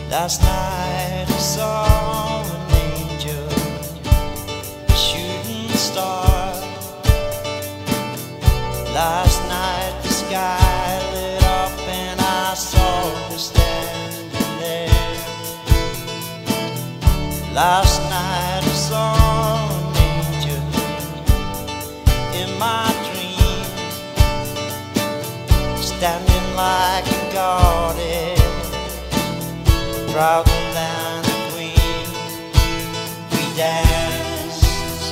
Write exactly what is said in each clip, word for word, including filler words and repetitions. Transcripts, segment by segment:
Last night I saw an angel, a shooting star. Last night the sky lit up and I saw her standing there. Last night I saw an angel in my dream, standing like a goddess, prouder than a queen. We danced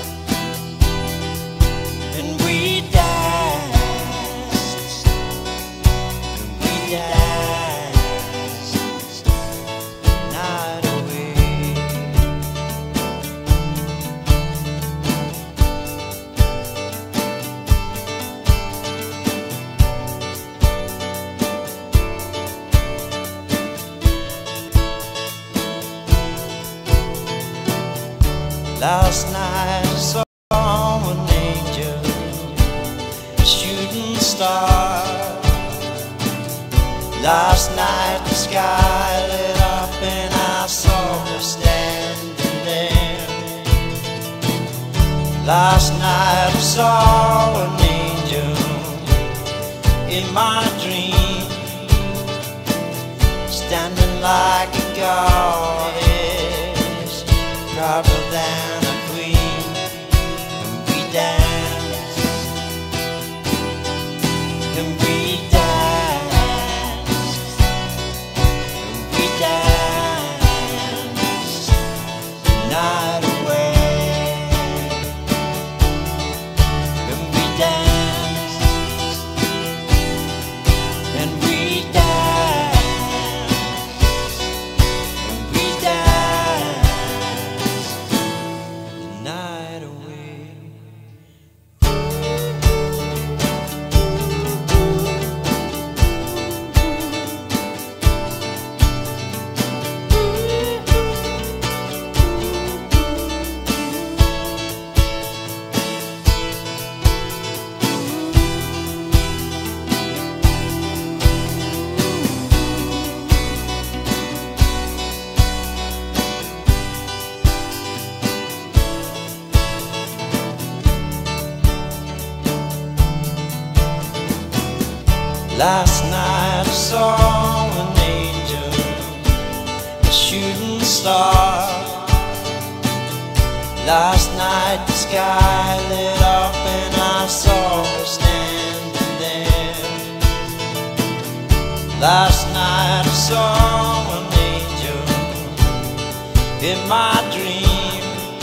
and we danced and we danced the night away. Last night I saw an angel, a shooting star. Last night the sky lit up and I saw her standing there. Last night I saw an angel in my dream, standing like a goddess, prouder than a queen. And we danced and we danced and we danced the night away. And we danced and we danced and we danced the night away. Last night I saw an angel, a shooting star. Last night the sky lit up and I saw her standing there. Last night I saw an angel in my dream,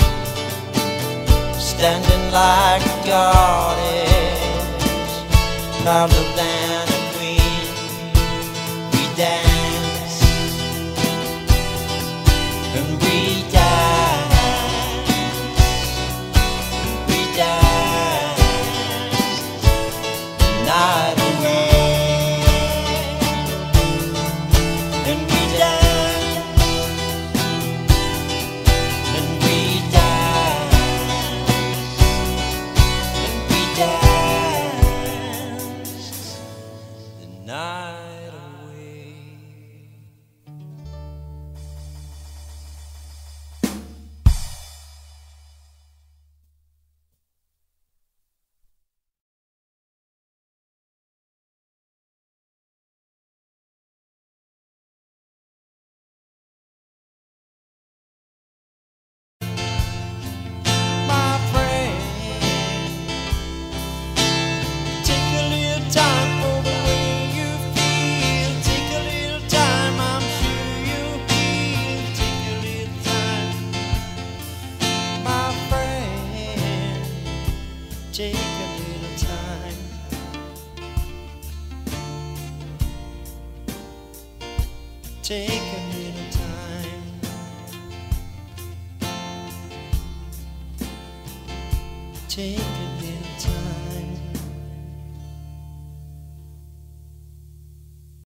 standing like a goddess, prouder than a queen. We danced and we danced and we danced the night away. And we danced and we danced and we danced the night away. My friend, take a little time for the way you feel. Take a little time, I'm sure you'll heal. Take a little time, my friend. Take a little time. Take a little time. Take a